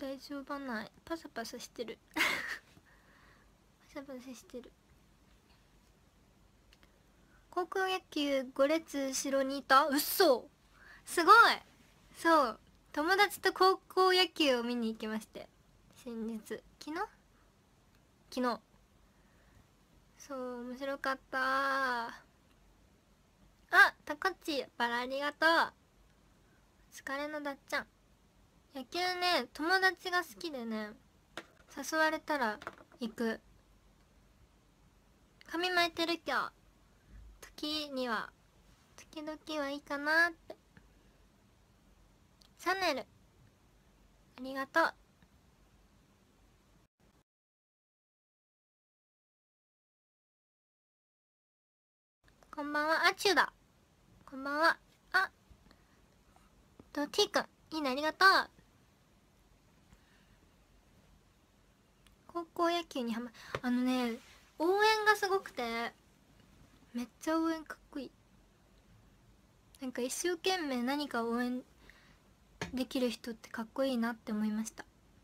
大丈夫ない。パサパサしてるパサパサしてる。高校野球5列後ろにいた。うっそ、すごい。そう、友達と高校野球を見に行きまして、先日、昨日そう、面白かった。あ、タコッチバラありがとう。疲れのだっちゃん。野球ね、友達が好きでね、誘われたら行く。髪巻いてる今日。時々はいいかなって。シャネルありがとう。こんばんは。あちゅうだ。こんばんは。あ、T くんいいね、ありがとう。高校野球に応援がすごくて、めっちゃ応援かっこいい。なんか一生懸命何か応援できる人ってかっこいいなって思いました。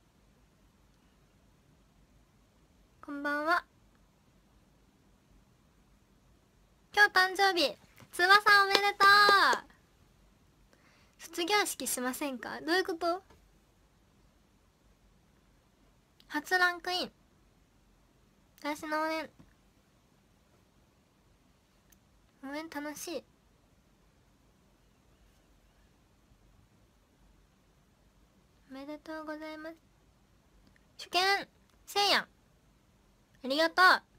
こんばんは。今日誕生日、つばさんおめでとう。卒業式しませんか？どういうこと？初ランクイン。私の応援楽しい。おめでとうございます。初見せいやんありがとう。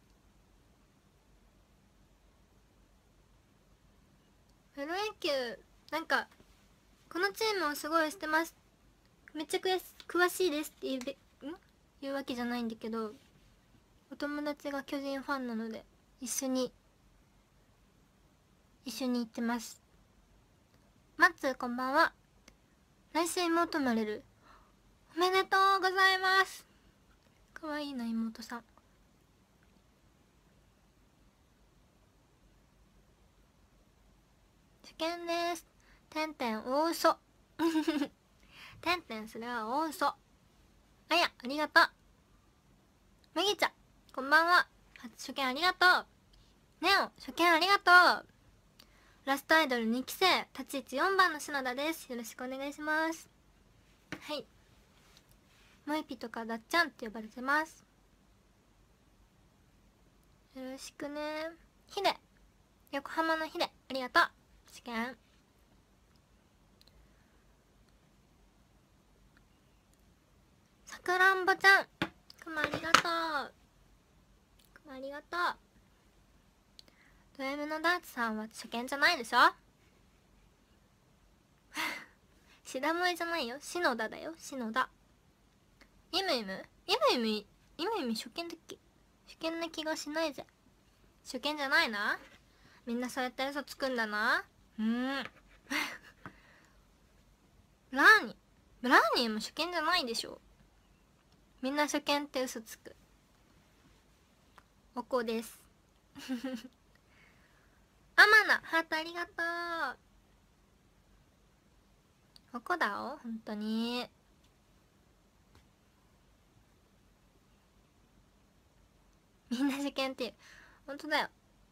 プロ野球なんかこのチームをすごいしてます、めっちゃ詳しいですって言うわけじゃないんだけど、お友達が巨人ファンなので一緒に行ってます。マッツーこんばんは。来週妹生まれる。おめでとうございます。かわいいな妹さん。受験です。てんてん大嘘てんてんそれは大嘘。あやありがとう。麦茶こんばんは。初初見ありがとう。ネオ初見ありがとう。ラストアイドル2期生立ち位置4番の篠田です。よろしくお願いします。はい、もいぴとかだっちゃんって呼ばれてます。よろしくね。ひで横浜のひでありがとう。試験さくらんぼちゃんくまありがとう。くまありがとう。ド M のダーツさんは初見じゃないでしょシダ萌えじゃないよ、篠田だよ、篠田。イムイム初見だっけ？初見な気がしないぜ。初見じゃないな。みんなそうやって嘘つくんだな。ブラーニーも初見じゃないでしょ。みんな初見って嘘つく。おこですアマナハートありがとう。おこだお、ほんとにみんな受験っていう。ほんとだよ。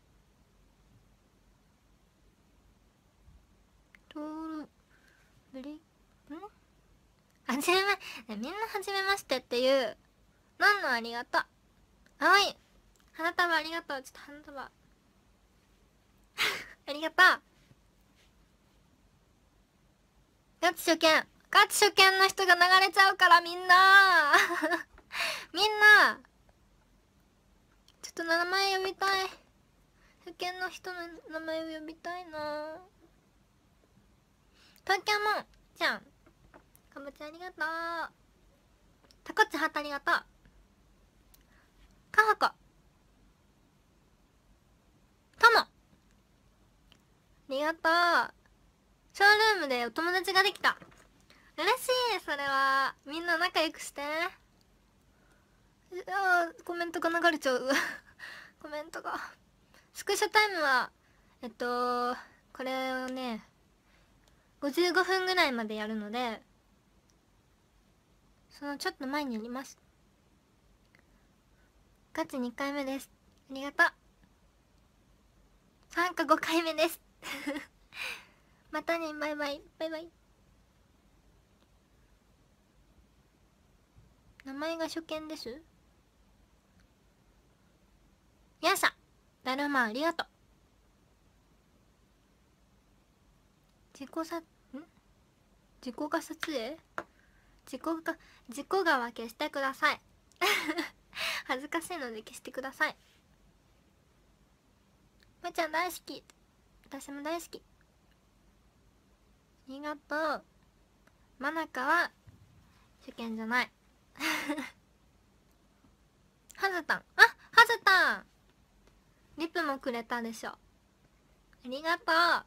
はじめみんなはじめましてっていうなんのありがとう。あおい花束ありがとう。ちょっと花束ありがとう。ガチ初見の人が流れちゃうからみんなみんなちょっと名前呼びたい。初見の人の名前を呼びたいな。東京もんちゃんかぼちゃありがとう。タコッチハートありがとう。かほこともありがとう。ショールームでお友達ができた。嬉しい。それはみんな仲良くして。コメントが流れちゃうコメントが。スクショタイムはこれをね55分ぐらいまでやるので、 そのちょっと前にやります。ガチ2回目です。ありがとう。3か5回目ですまたね、バイバイバイバイ。名前が初見です。やさだるまありがとう。自己画撮影、自己画は消してください恥ずかしいので消してください。むちゃん大好き。私も大好き。ありがとう。まなかは初見じゃないはずたん、はずたんリプもくれたでしょ。ありがとう。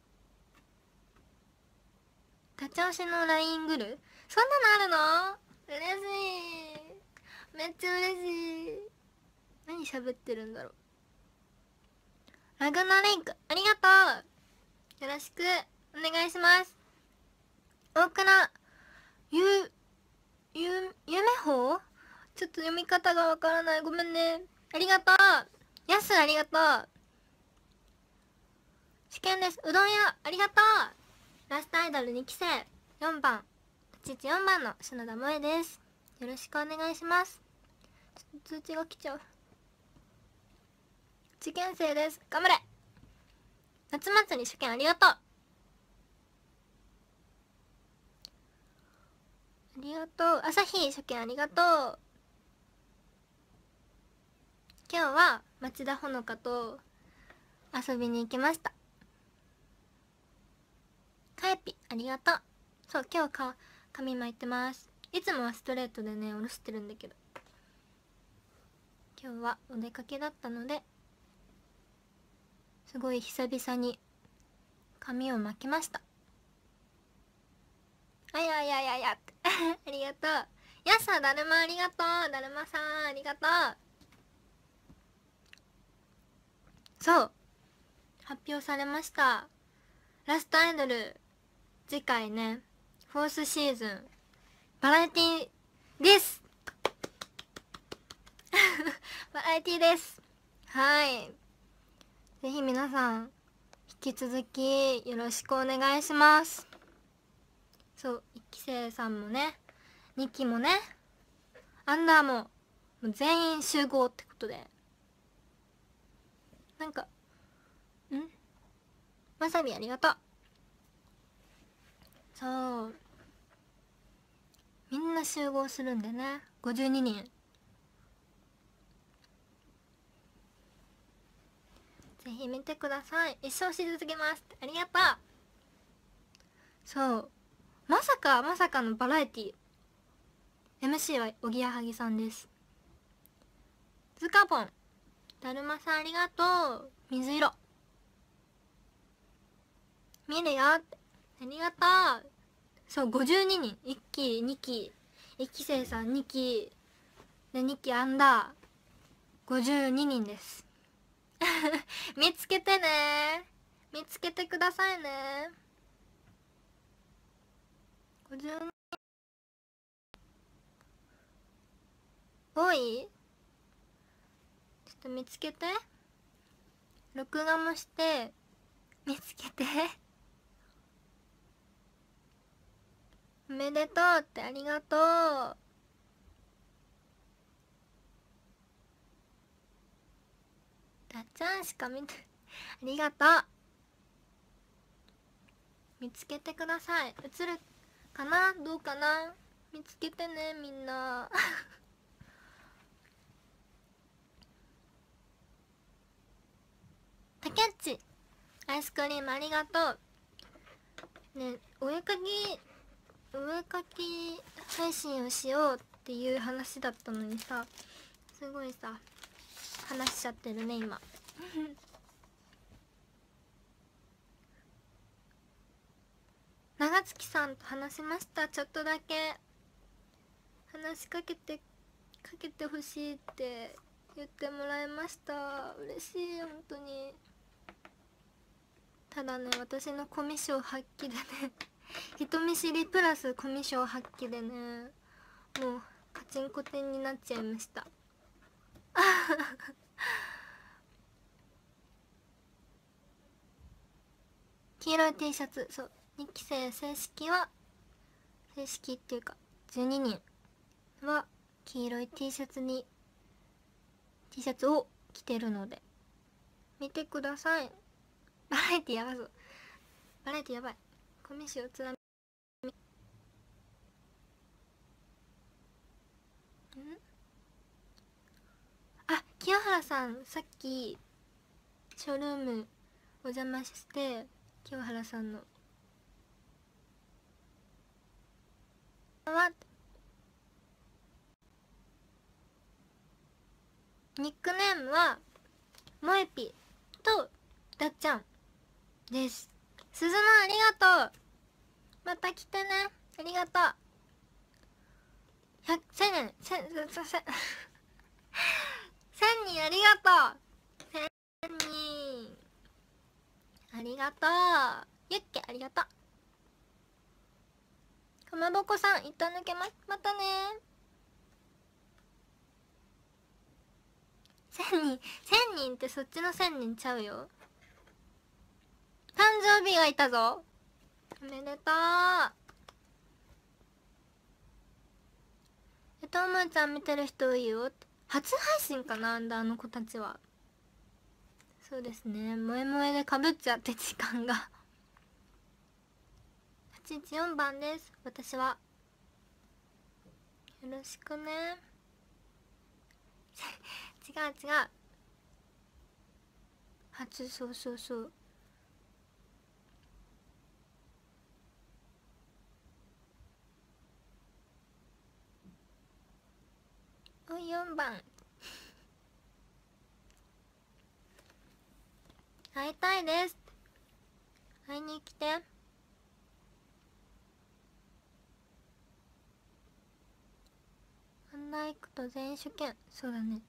立ち押しの LINE グル、そんなのあるの？嬉しい、めっちゃ嬉しい。何喋ってるんだろう。ラグナレイクありがとう。よろしくお願いします。大倉夢ほう、ちょっと読み方がわからない、ごめんね。ありがとう。やすありがとう。試験です。うどん屋ありがとう。ラストアイドル2期生4番立ち位置4番の篠田萌です。よろしくお願いします。ちょっと通知が来ちゃう。受験生です。頑張れ。夏祭り試験ありがとう。ありがとう。朝日初見ありがとう。今日は町田ほのかと遊びに行きました。かえぴありがとう。そう、今日髪巻いてます。いつもはストレートでね下ろしてるんだけど、今日はお出かけだったのですごい久々に髪を巻きました。あややややってありがとう。やさだるまありがとう。だるまさんありがとう。そう発表されました。ラストアイドル次回ね、フォースシーズンバラエティですバラエティです。はい、ぜひ皆さん引き続きよろしくお願いします。そう、1期生さんもね2期もねアンダーも全員集合ってことで、なんかわさびありがとう。そうみんな集合するんでね、52人ぜひ見てください。一生し続けます。ありがとう。そうまさかのバラエティ MC はおぎやはぎさんです。ズカポンだるまさんありがとう。水色見るよって、ありがとう。そう52人、1期2期1期生さん2期で2期アンダー52人です見つけてね、見つけてくださいね。52人多い？ちょっと見つけて、録画もして見つけておめでとうって、ありがとう。たっちゃんしか見てありがとう。見つけてください。映るかな、どうかな、見つけてねみんなたけっちアイスクリームありがとう。ね、お絵かき配信をしようっていう話だったのにさ、すごいさ話しちゃってるね今長月さんと話しました。ちょっとだけ話しかけてほしいって言ってもらいました。嬉しい本当に。ただね、私のコミュ障発揮でね人見知りプラスコミュ障発揮でね、 もうカチンコテンになっちゃいました黄色い T シャツ、そう、2期生正式っていうか12人は黄色い T シャツを着てるので見てください。バラエティやばそう、バラエティやばい。小飯をつらみ清原さん、さっきショールームお邪魔して清原さんのニックネームはもえぴとだっちゃんです。すずのありがとう、また来てね、ありがとう。1000人ありがとう、1000人ありがとう。ゆっけありがとう。かまぼこさん一旦抜けます、またね。1000人ってそっちの1000人ちゃうよ。誕生日がいたぞ、おめでとう。ともちゃん見てる人多いよ。初配信かな、あの子たちは。そうですね、萌え萌えでかぶっちゃって時間が814番です、私は。よろしくね違うそう4番会いたいです、会いに来て。案内行くと全員手検、そうだね。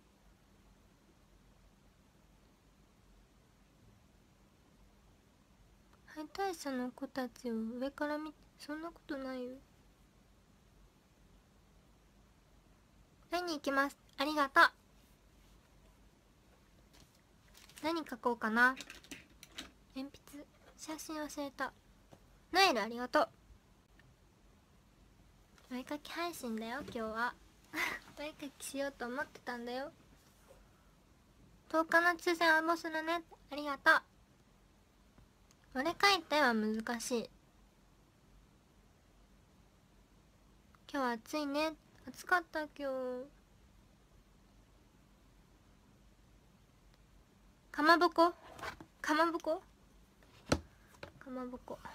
配達者の子たちを上から見て、そんなことないよ。会いに行きます、ありがとう。何書こうかな、鉛筆、写真忘れた。ナイルありがとう。お絵かき配信だよ今日はお絵かきしようと思ってたんだよ。10日の抽選応募するね、ありがとう。俺描いた絵は難しい。今日は暑いね、暑かった今日。かまぼこかまぼこかまぼこ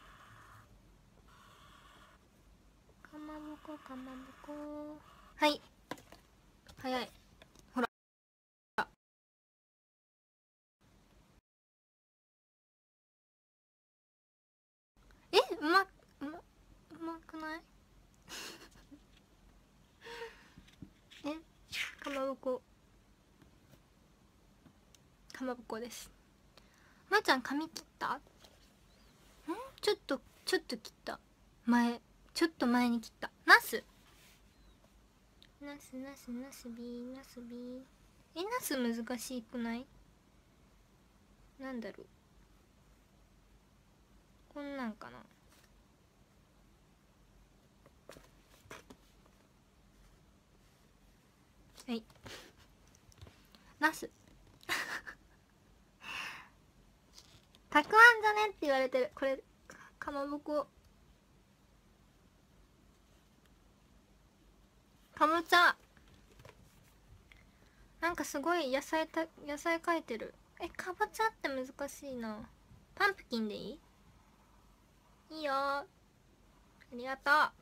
かまぼこかまぼこ、はい、早い。ほら、うまくないかまぼこです。まーちゃん髪切った？ちょっと切った。ちょっと前に切った。ナスビー、ナス難しくない？なんだろう、こんなんかな。はい、ナスたくあんじゃねって言われてる。これかまぼこ、かぼちゃ、なんかすごい野菜描いてる。かぼちゃって難しいな。パンプキンでいい？いいよ、ありがとう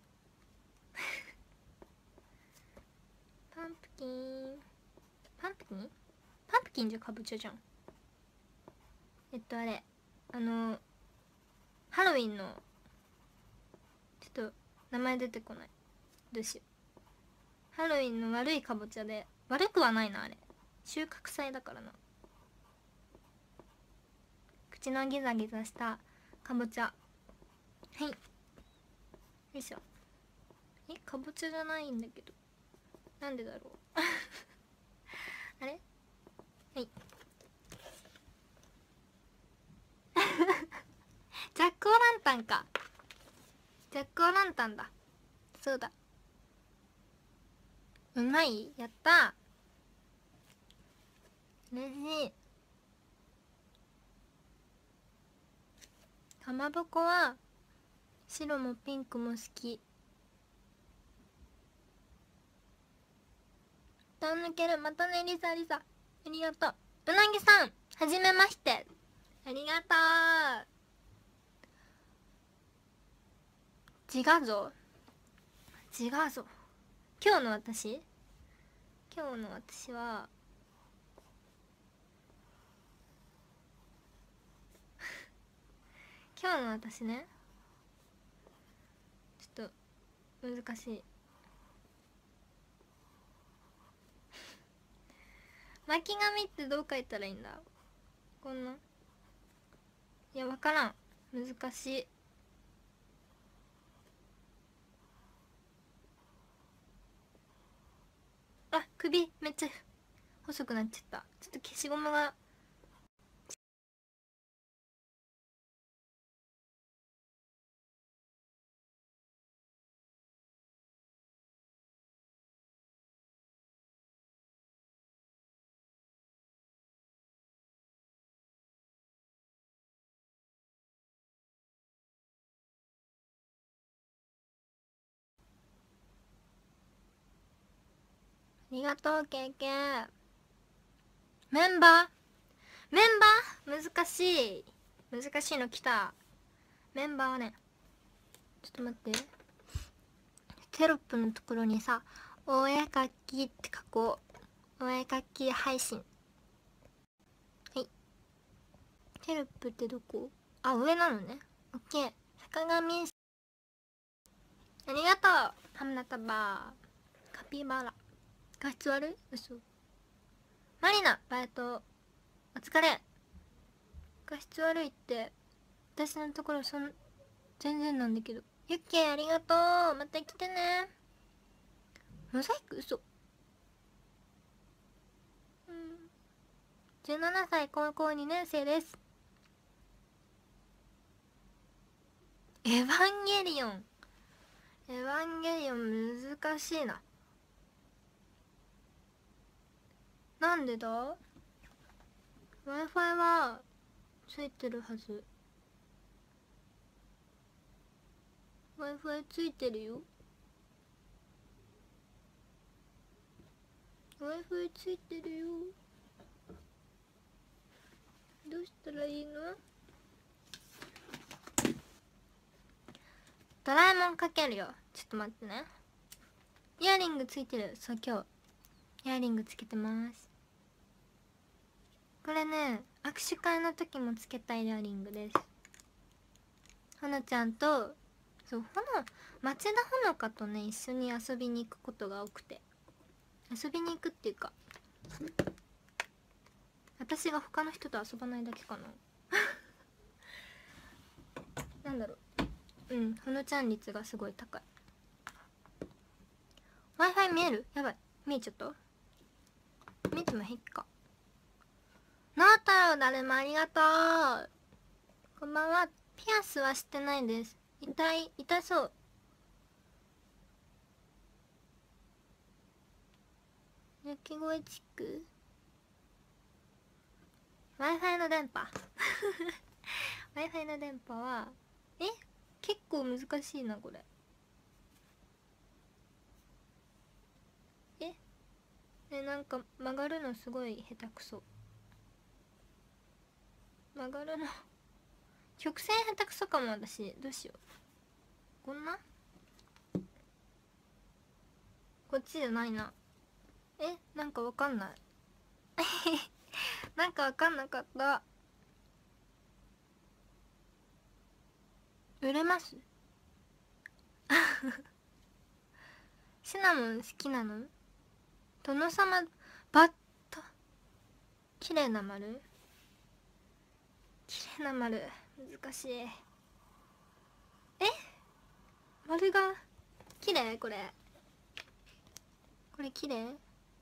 パンプキンパンプキンじゃかぼちゃじゃん。あれ、ハロウィンの、ちょっと名前出てこない、どうしよう。ハロウィンの悪いかぼちゃで、悪くはないなあれ、収穫祭だからな。口のギザギザしたかぼちゃ、はい、よいしょ。 かぼちゃじゃないんだけど、なんでだろうあれ、はい。ジャック・オ・ランタンか。ジャック・オ・ランタンだ。そうだ。うまい、やった。嬉しい。かまぼこは白もピンクも好き。た抜ける。またね、リサリサ、ありがとう。うなぎさん、はじめまして、ありがとう。自画像、自画像。今日の私は今日の私ね、ちょっと難しい。巻き髪ってどう書いたらいいんだ。こんな、いや、わからん。難しい。あ、首めっちゃ細くなっちゃった。ちょっと消しゴムが。ありがとう、ケイケイ。メンバー難しい。難しいの来た。メンバーはね、ちょっと待って。テロップのところにさ、お絵かきって書こう。お絵かき配信。はい。テロップってどこ？あ、上なのね。オッケー。坂上、ありがとう。花束。カピバラ。画質悪い？嘘。マリナ、バイトお疲れ。画質悪いって私のところ全然なんだけど。ユッケありがとう。また来てね。モザイク？嘘。17歳、高校2年生です。エヴァンゲリオン。エヴァンゲリオン難しいな。なんでだ？ Wi-Fi はついてるはず。 Wi-Fi ついてるよ。 Wi-Fi ついてるよ。どうしたらいいの？ドラえもんかけるよ。ちょっと待ってね。イヤリングついてる。そう、今日イヤリングつけてます。これね、握手会の時もつけたイヤリングです。ほのちゃんと、そう、町田ほのかとね、一緒に遊びに行くことが多くて。遊びに行くっていうか、私が他の人と遊ばないだけかななんだろう。ほのちゃん率がすごい高い。 Wi-Fi 見える？やばい、見えちゃった。見えてもへっか。なー太郎、だるまありがとう。こんばんは。ピアスはしてないです。痛そう。鳴き声チック。 Wi-Fi の電波Wi-Fi の電波は結構難しいなこれ。なんか曲がるのすごい下手くそ。曲がるの曲線下手くそかも。私どうしよう。こんな、こっちじゃないな。なんかわかんないなんかわかんなかった。売れますシナモン好きなの？殿様バッタ、綺麗な丸、綺麗な丸難しい。丸が綺麗これ。これ綺麗。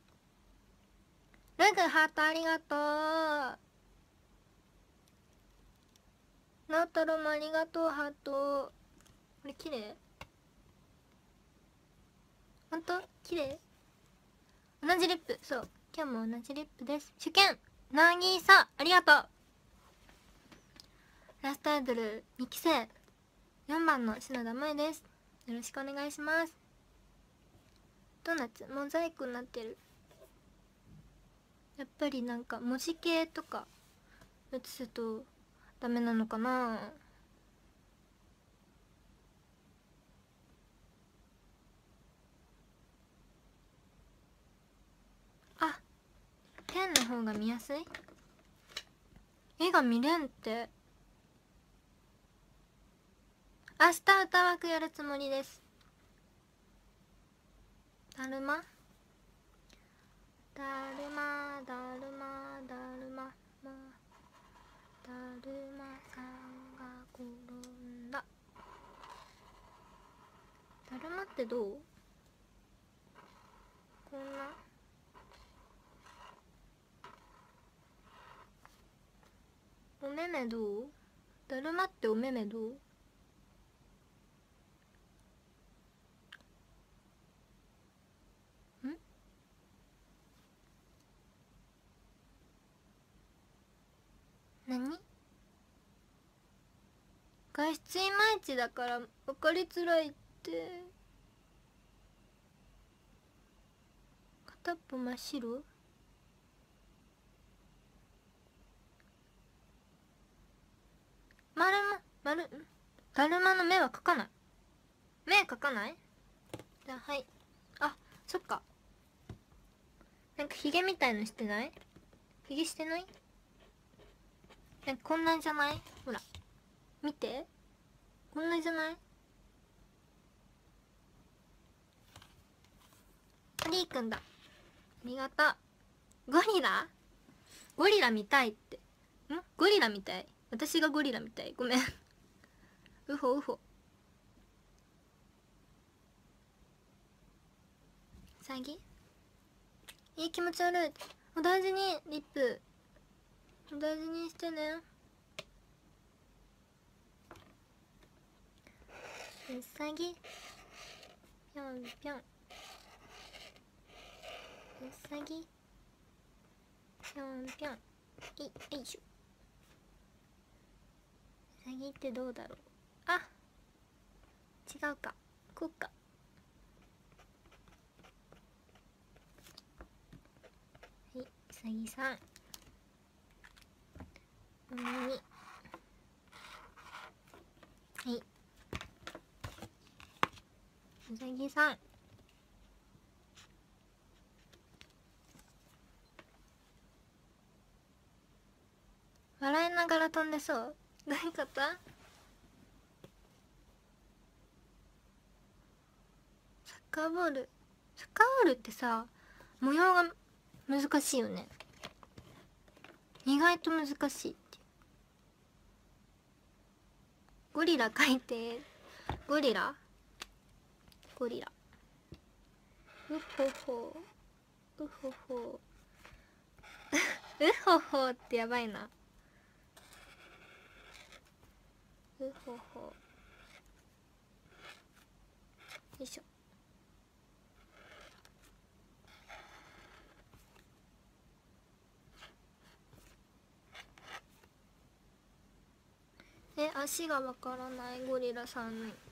ルグハートありがとう。ナオタロもありがとうハート。これ綺麗。ほんと綺麗。同じリップ。そう、今日も同じリップです。主権なぎさありがとう。ラストアイドル2期生4番の篠田萌です。よろしくお願いします。ドーナツモザイクになってる。やっぱりなんか文字系とか映すとダメなのかな。あ、ペンの方が見やすい。絵が見れんって。明日歌枠やるつもりです。だるまだるまだるまだるまだるまさんが転んだ。だるまってどう？こんなお目目どう？だるまってお目目どう？何？画質いまいちだから分かりづらいって。片っぽ真っ白？だるまの目は描かない。目描かない？じゃあはい。あ、そっか。なんかヒゲみたいのしてない？ヒゲしてない？なんかこんなんじゃない？ほら見て、こんなんじゃない？アリーくんだ。ありがとう。ゴリラ？ゴリラ見たいって。ゴリラみたい。私がゴリラみたい。ごめん。うほうほ。さぎ？いい気持ち悪い。お大事にリップ。お大事にしてね。うさぎ。ぴょんぴょん。うさぎ。ぴょんぴょん。よいしょ。うさぎってどうだろう。あ、違うか。こうか。はい、うさぎさん。お耳。はい。うさぎさん。笑いながら飛んでそう。どういうこと？サッカーボール。サッカーボールってさ、模様が難しいよね。意外と難しいって。ゴリラ描いて。ゴリラゴリラ。うほほうほほうほほってやばいな。うほほよいしょ。足がわからないゴリラさんに。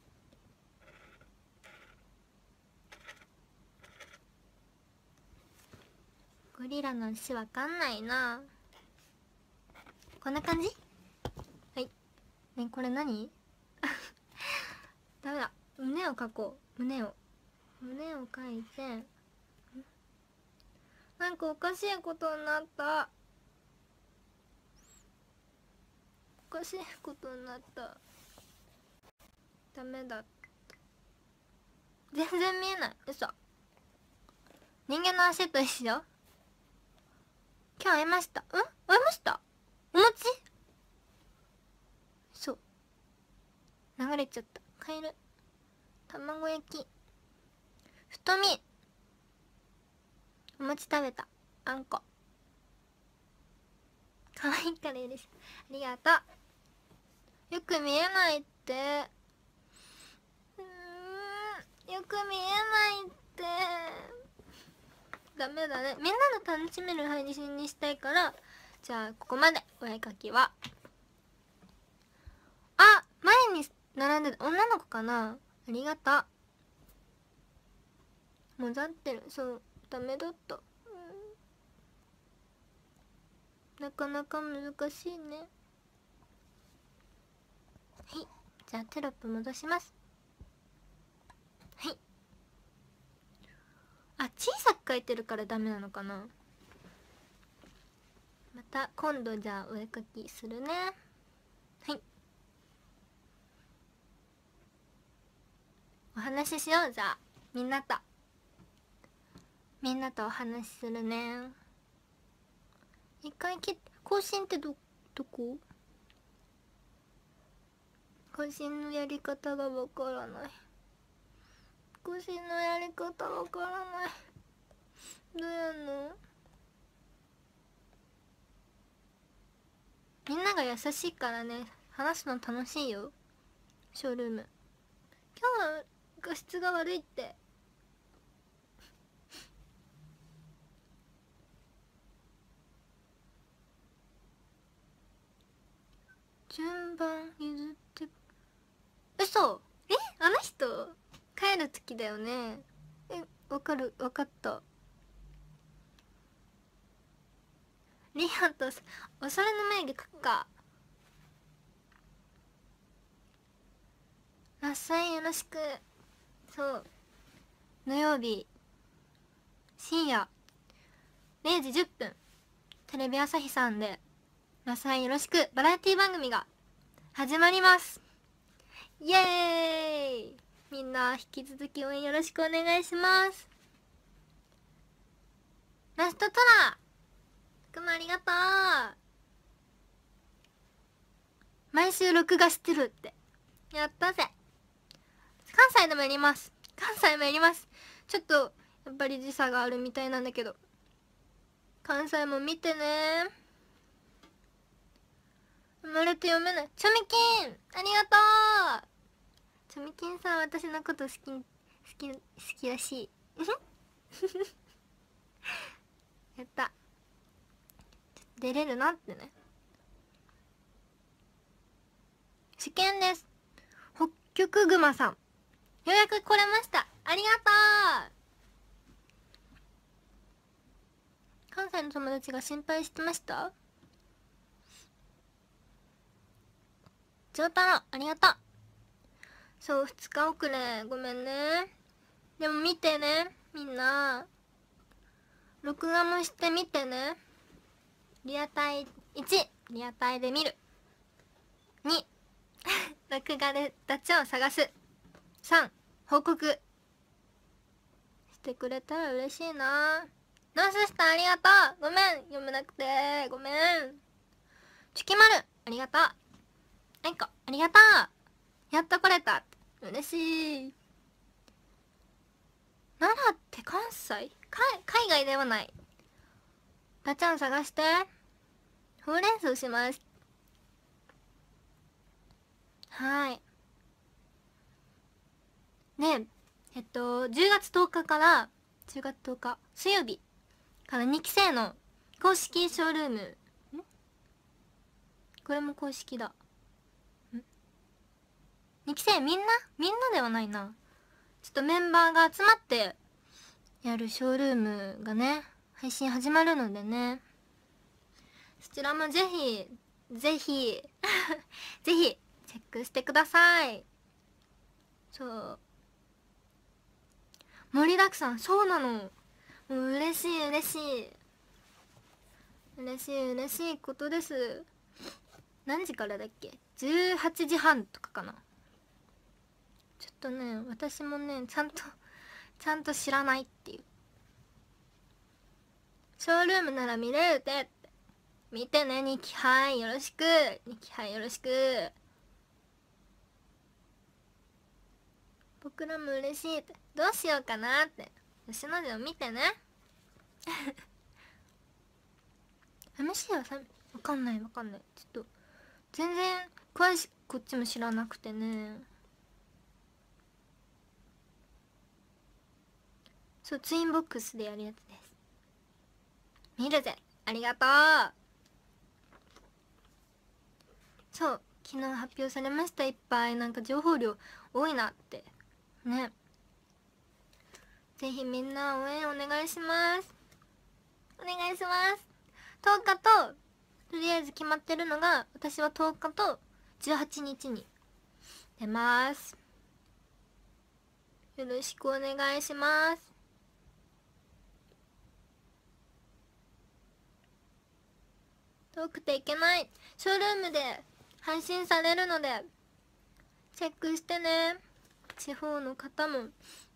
ゴリラの足わかんないな。こんな感じ？はい。ね、これ何？ダメだ。胸を描こう。胸を描いて。なんかおかしいことになった。おかしいことになった。ダメだ。全然見えない。嘘。人間の足と一緒。今日会いました。会いました。お餅？そう。流れちゃった。カエル。 卵焼き、太み、お餅食べた、あんこ、可愛いから嬉しい、ありがとう。よく見えないって、よく見えないって、ダメだね。みんなの楽しめる配信にしたいから、じゃあここまで。お絵描きは前に並んでた女の子かな。ありがとう。もざってる。そう、ダメだった、なかなか難しいね。はい、じゃあテロップ戻します。はい。小さく書いてるからダメなのかな。また今度じゃあお絵描きするね。はい、お話ししよう。じゃあみんなとお話しするね。一回更新ってどこ？更新のやり方がわからない。更新のやり方わからない。どうやんの？みんなが優しいからね、話すの楽しいよ。ショールーム。今日は画質が悪いって。順番譲って、嘘？あの人帰る時だよね。わかった。リアとおそれの眉毛描くか。ラッサイよろしく。そう、土曜日深夜0時10分テレビ朝日さんでラッサイよろしくバラエティ番組が始まります。イエーイ。みんな引き続き応援よろしくお願いします。ラストトラくまありがとう。毎週録画してるって、やったぜ。関西でもやります。ちょっとやっぱり時差があるみたいなんだけど、関西も見てね。生まれて読めないチョミキンありがとう。チョミキンさん私のこと好きらしいやった。出れるなってね。試験です。北極熊さん、ようやく来れました。ありがとう。関西の友達が心配してました。ジョータロありがとう。そう、2日遅れごめんね。でも見てね、みんな録画もしてみてね。リアタイ1、リアタイで見る。2録画でダチョウを探す。3、報告してくれたら嬉しいな。ナーススターありがとう。ごめん読めなくてごめん。チュキマルありがとう。あいこありがとう。やっと来れた。嬉しい。奈良って関西？海外ではない。ダチャン探して。ほうれん草します。はい。で、10月10日から10月10日水曜日から2期生の公式ショールーム、これも公式だ。2期生みんなではないな。ちょっとメンバーが集まってやるショールームがね、配信始まるのでね、そちらもぜひぜひぜひチェックしてください。そう、盛りだくさん。そうなの。もう嬉しいことです。何時からだっけ？18時半とかかな。ちょっとね、私もねちゃんと知らないっていう。ショールームなら見れるって見てね。2期半よろしく。2期半よろしく。 僕らも嬉しいって。どうしようかなって。吉野城見てね。MC はさ、わかんないわかんない。ちょっと全然詳しくこっちも知らなくてね。そう、ツインボックスでやるやつです。見るぜ。ありがとう。そう、昨日発表されました。いっぱいなんか情報量多いなってね。ぜひみんな応援お願いします。お願いします。10日ととりあえず決まってるのが、私は10日と18日に出ます。よろしくお願いします。遠くていけない。ショールームで配信されるのでチェックしてね。地方の方も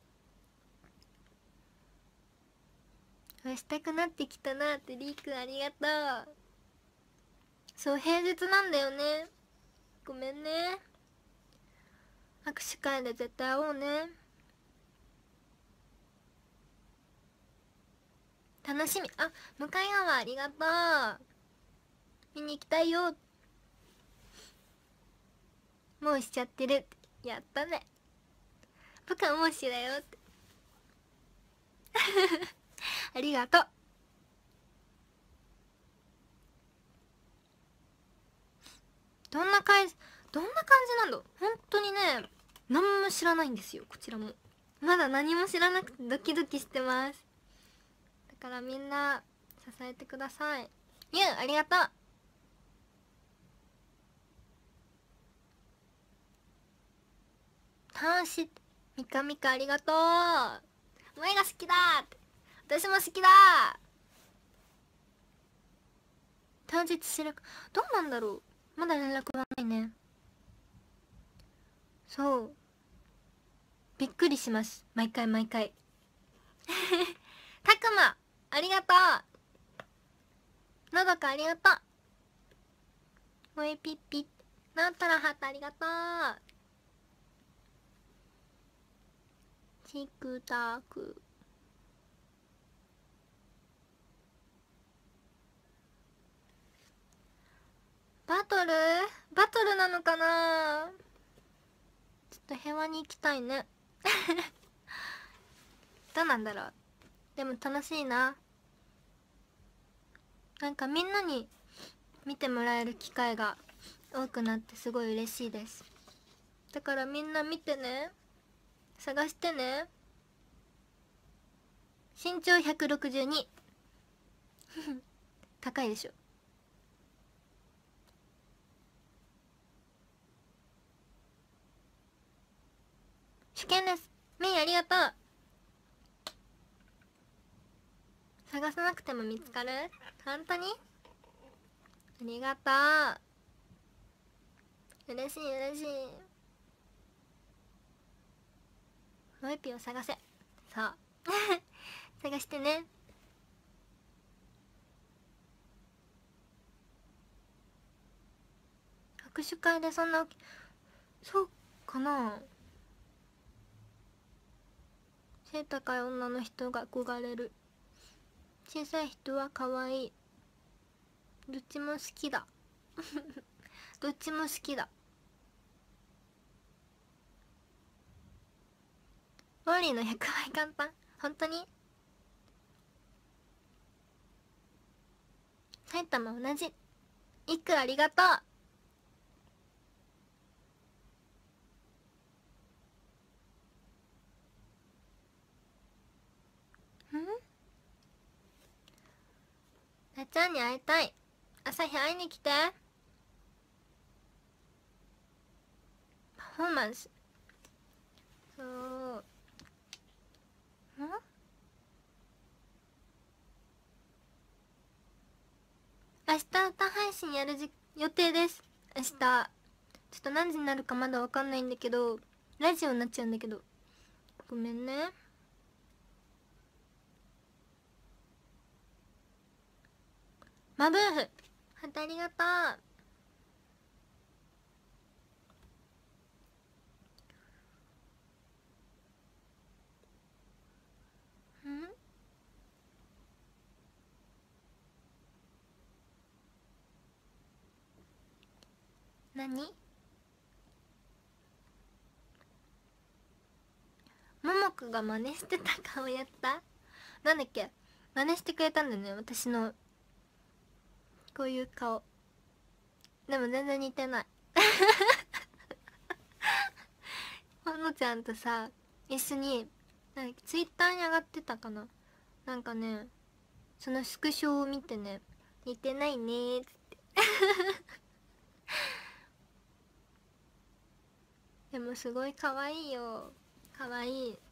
したくなってきたなって。リーくんありがとう。そう、平日なんだよね。ごめんね。握手会で絶対会おうね。楽しみ。あ、向かい側ありがとう。見に行きたいよ。もうしちゃってるって。やったね。僕はもうしだよって。ありがとう。どんな感じなんだ。本当にね、何も知らないんですよ、こちらも。まだ何も知らなくてドキドキしてます。だからみんな支えてください。ゆう、ありがとう。たんし、みかみかありがとう。お前が好きだって。私も好きだ。当日知るか、どうなんだろう。まだ連絡はないね。そう。びっくりします。毎回毎回。たくま、ありがとう。のどかありがとう。もえぴっぴっ。なんたらはたありがとう。チクタク。バトルバトルなのかな。ちょっと平和に行きたいね。どうなんだろう。でも楽しいな。なんかみんなに見てもらえる機会が多くなってすごい嬉しいです。だからみんな見てね。探してね。身長162。高いでしょ。主見です。メイありがとう。探さなくても見つかる？本当に？ありがとう。嬉しい嬉しい。モエピを探せ。そう探してね。握手会でそんな、そうかな。背高い女の人が憧れる。小さい人は可愛い。どっちも好きだ。どっちも好きだ。ウォーリーの100倍簡単。本当に？埼玉同じ。いくありがとう。なっちゃんに会いたい。朝日会いに来て。パフォーマンス。そう。明日歌配信やる予定です。明日ちょっと何時になるかまだわかんないんだけど、ラジオになっちゃうんだけど、ごめんね。マブーフハトありがとう。 何ももくが真似してた顔やった？なんだっけ、真似してくれたんだよね、私のこういう顔。でも全然似てないほのちゃんとさ一緒になんかツイッターに上がってたかな、なんかね、そのスクショを見てね、似てないねーっつってでもすごい可愛いよ、可愛い。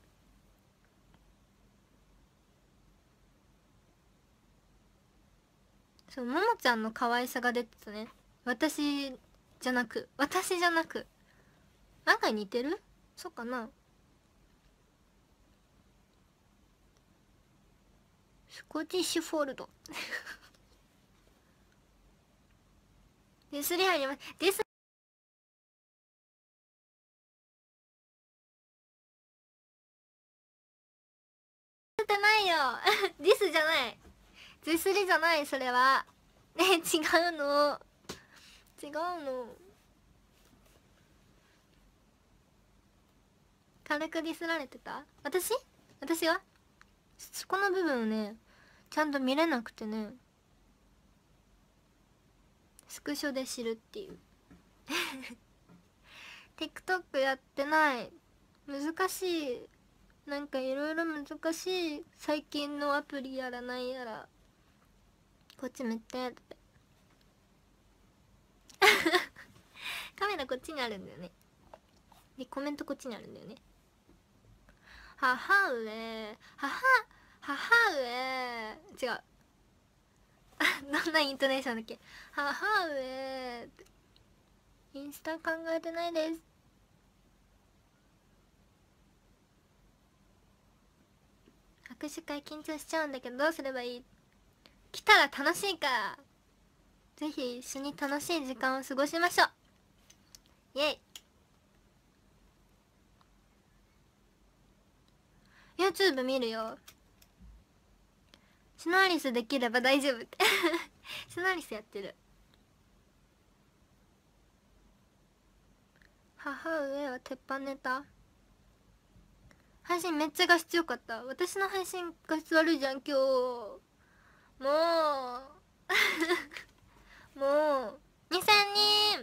そう、ももちゃんの可愛さが出てたね。私じゃなく案外似てる？そうかな。スコティッシュフォールドデスリ入ります。デスってないよディスじゃない、ディスリじゃない、それはね、違うの、違うの。軽くディスられてた？私はそこの部分をねちゃんと見れなくてね、スクショで知るっていうTikTok やってない、難しい、なんかいろいろ難しい、最近のアプリやらないやら、こっち向ってってカメラこっちにあるんだよね、でコメントこっちにあるんだよね。母上母上違うどんなイントネーションだっけ、母上インスタ考えてないです。握手会緊張しちゃうんだけどどうすればいい？来たら楽しいから、ぜひ一緒に楽しい時間を過ごしましょう。イエイ。 YouTube 見るよ。シノアリスできれば大丈夫ってシノアリスやってる。母上は鉄板ネタ配信めっちゃ画質良かった。私の配信画質悪いじゃん今日。もうもう2000人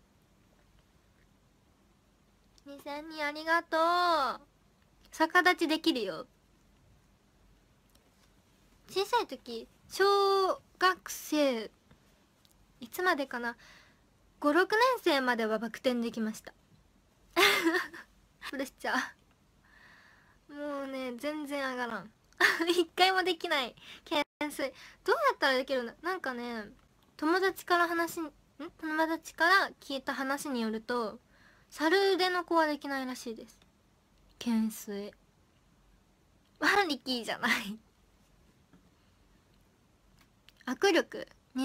ありがとう。逆立ちできるよ。小さい時小学生いつまでかな、56年生まではバク転できましたプレッシャー、もうね全然上がらん一回もできない懸垂。どうやったらできるんだ。なんかね、友達から聞いた話によると、猿腕の子はできないらしいです。懸垂ワンリキーじゃない握力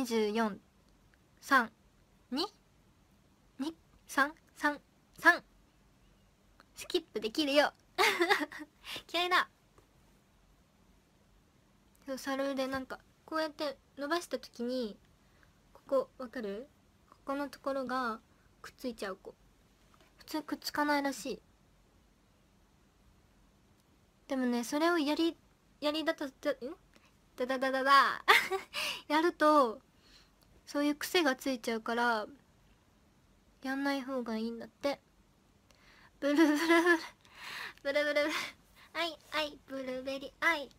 24、3、2、2、3、3、3。スキップできるよ気合いだ。そう、猿腕なんかこうやって伸ばした時に、ここわかる？ここのところがくっついちゃう子、普通くっつかないらしい。でもね、それをやりだとだだだだだやるとそういう癖がついちゃうからやんない方がいいんだって。ブルブルブルブルブルブル、アイアイブルベリアイ。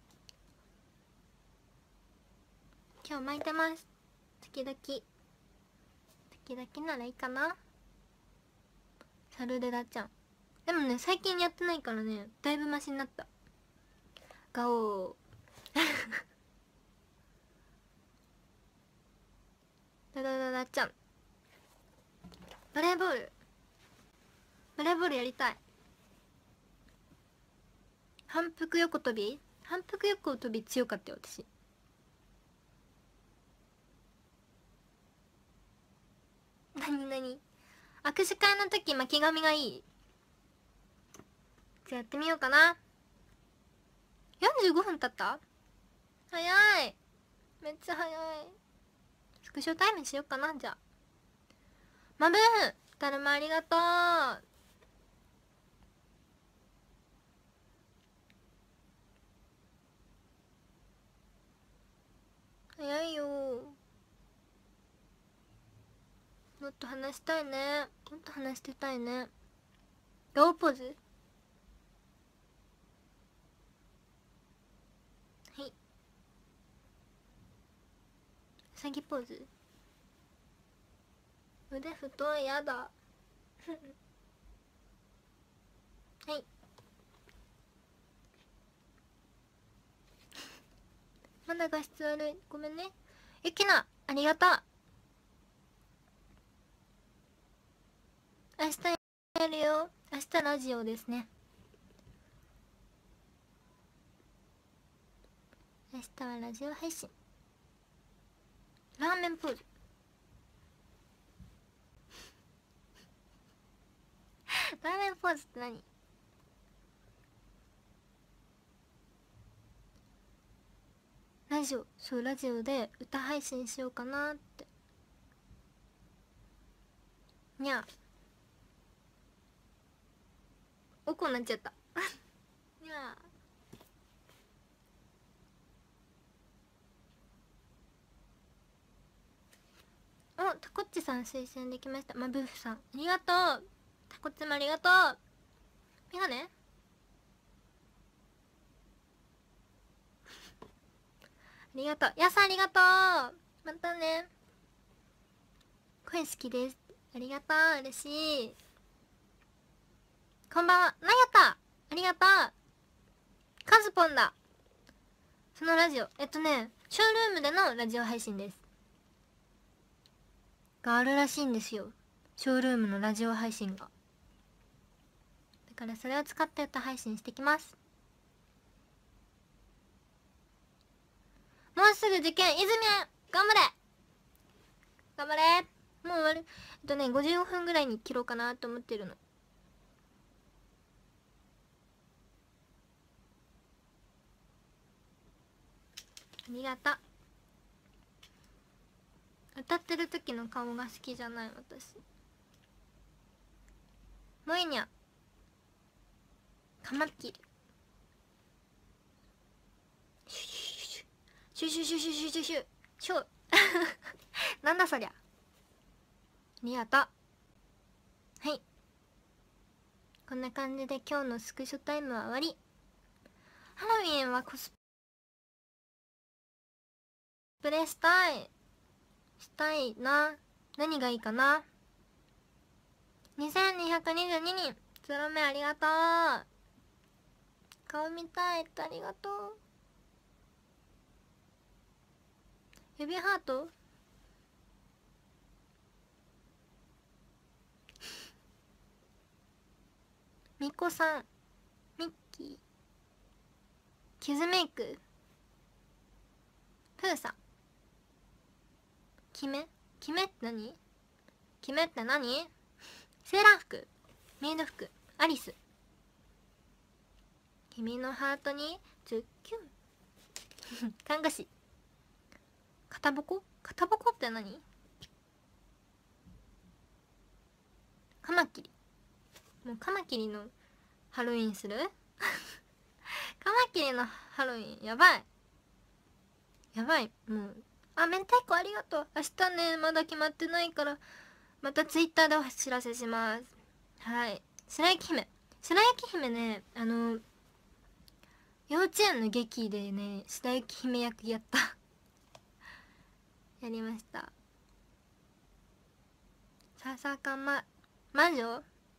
今日巻いてます。時々ならいいかな。サルデラちゃんでもね最近やってないからね、だいぶマシになった。ガオーダダダダちゃん、バレーボールやりたい。反復横跳び強かったよ私。なに握手会の時巻き髪がいい？じゃあやってみようかな。45分経った？早い、めっちゃ早い。スクショタイムしようかな。じゃあマブーだるまありがとう。早いよ。もっと話したいね。もっと話してたいね。ガオポーズ。はい。うさぎポーズ。腕太い、やだ。はい。まだ画質悪い、ごめんね。ゆきなありがとう。明日やるよ。明日ラジオですね。明日はラジオ配信。ラーメンポーズ。ラーメンポーズって何？ラジオ、そう、ラジオで歌配信しようかなって。にゃおこになっちゃった。にゃお、タコッチさん推薦できました。まあ、ブーフさんありがとう。タコッチもありがとう。メガネありがとう。やさありがとう。またね。声好きです。ありがとう。嬉しい。こんばんは。なやたありがとう。カズポンだ。そのラジオ、ショールームでのラジオ配信です。があるらしいんですよ。ショールームのラジオ配信が。だからそれを使って歌配信してきます。もうすぐ受験、泉頑張れ頑張れ。もう終わる。55分ぐらいに切ろうかなと思ってるの。ありがとう。歌ってる時の顔が好きじゃない私。もいにゃカマキリシュシュシュシュシュシュシュシュなんだそりゃ。ありがとう。はい、こんな感じで今日のスクショタイムは終わり。ハロウィンはコスプレしたいな。何がいいかな。2222人ゾロ目ありがとう。顔見たいってありがとう。指ハートみこさん、ミッキー、キズメイク、プーさん、キメって何？キメって何？セーラー服、メイド服、アリス、君のハートにズッキュン看護師、肩ボコって何？カマキリ。もうカマキリのハロウィンするカマキリのハロウィンやばいもう。あ、明太子ありがとう。明日ねまだ決まってないからまたツイッターでお知らせします。はい。白雪姫ね、幼稚園の劇でね白雪姫役やったやりました。さか魔女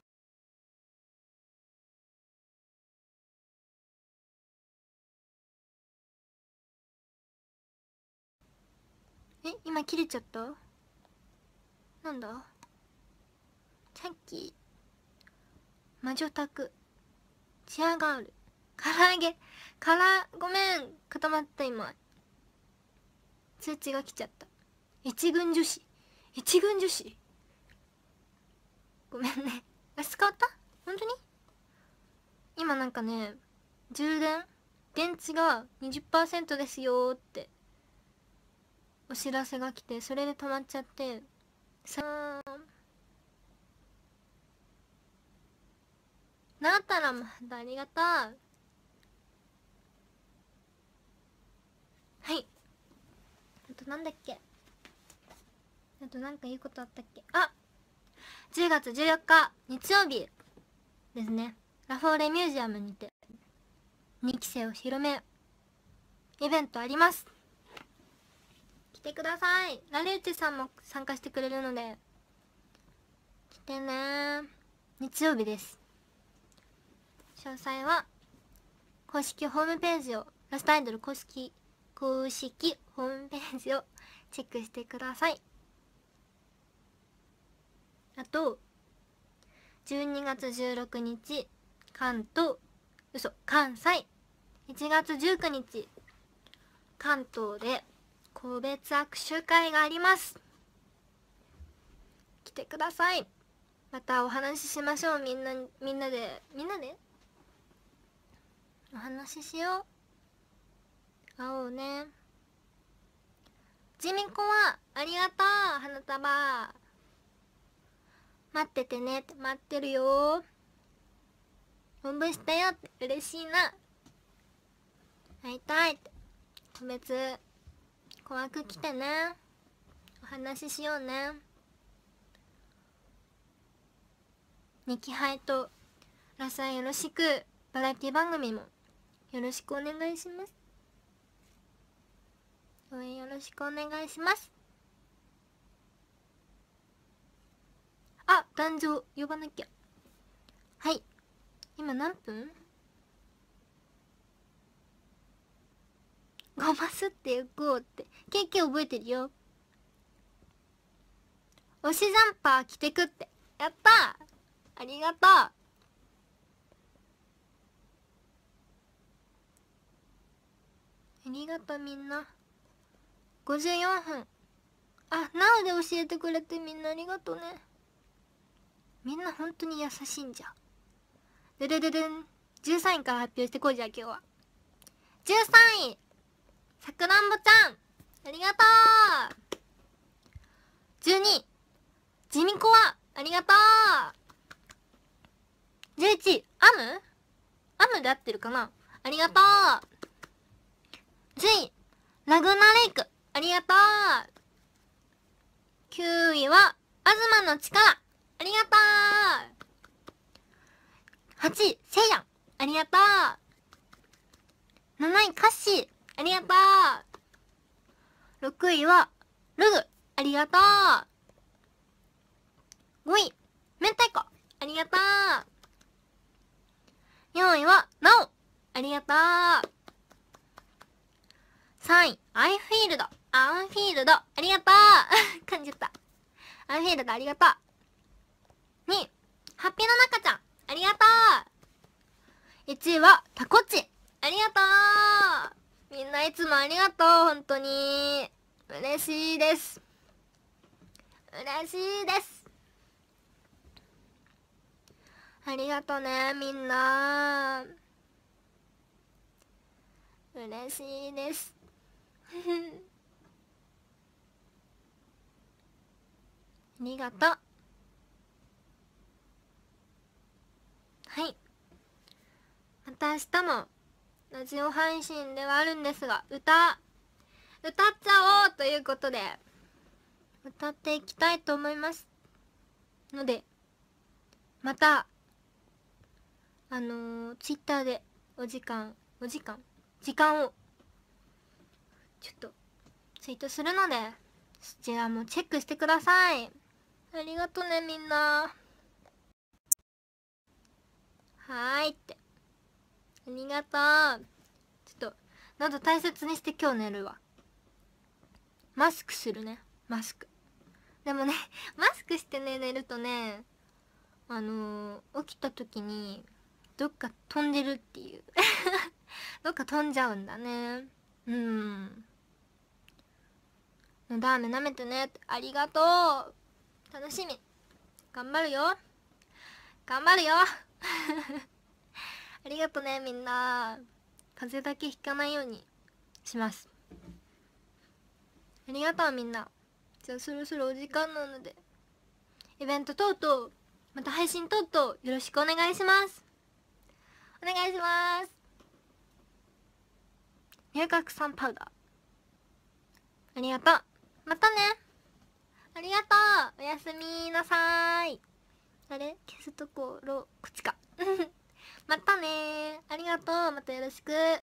今切れちゃった。なんださっき魔女宅、チアガール、唐揚げ、ごめん固まった。今通知が来ちゃった。一軍女子ごめんね。あ、使った本当に。今なんかね、電池が 20% ですよーってお知らせが来て、それで止まっちゃってさーなったらまたありがとう。はい。あとなんだっけ、あとなんか言うことあったっけ。あ、10月14日日曜日ですね。ラフォーレミュージアムにて2期生を広めイベントあります。来てください。ラレウチさんも参加してくれるので来てね。日曜日です。詳細は公式ホームページを、ラストアイドル公式ホームページをチェックしてください。あと12月16日関西、1月19日関東で個別握手会があります。来てください。またお話ししましょう。みんなでお話ししよう。会おうね。ジミコはありがとう。花束待っててねって。待ってるよ。おんぶしたよって。嬉しいな。会いたいって。個別小枠来てね。お話ししようね。ニキハイとラサよろしく。バラエティ番組もよろしくお願いします。応援よろしくお願いします。あ、壇上呼ばなきゃ。はい、今何分？ごますって行こうって。ケーキ覚えてるよ。推しジャンパー着てくって。やったー、ありがとう。ありがとうみんな。54分。あ、なおで教えてくれてみんなありがとうね。みんな本当に優しいんじゃ。ででででん。13位から発表してこい。じゃあ今日は13位さくらんぼちゃん、ありがとう。12位ジミコはありがとう。11位アムで合ってるかな。ありがとう。10位ラグナレイク、ありがとう。9位は東の力、ありがとう。8位せいやん、ありがとう。7位カッシー、ありがとう。6位はルグ、ありがとう。5位明太子、ありがとう。4位はなお、ありがとう。3位アンフィールド、ありがとう。噛んじゃった。アンフィールドありがとう。2位ハッピーの中ちゃん、ありがとう。1位はタコッチ、ありがとう。みんないつもありがとう。本当に嬉しいです。嬉しいです。ありがとねみんな。嬉しいですありがとう。はい、また明日もラジオ配信ではあるんですが、歌っちゃおうということで歌っていきたいと思いますので、またツイッターで時間をちょっとツイートするので、そちらもチェックしてください。ありがとねみんな。はーいって、ありがとう。ちょっと喉大切にして今日寝るわ。マスクするね。マスクでもねマスクしてね寝るとね、起きた時にどっか飛んでるっていうどっか飛んじゃうんだね。のだめ舐めてね。ありがとう。楽しみ。頑張るよありがとねみんな。風邪だけひかないようにします。ありがとうみんな。じゃあそろそろお時間なので、イベント等々また配信等々よろしくお願いします。 願いします。入学さんパウダーありがとう。またね。ありがとう。おやすみなさーい。あれ消すところこっちかまたねー。ありがとう。またよろしく。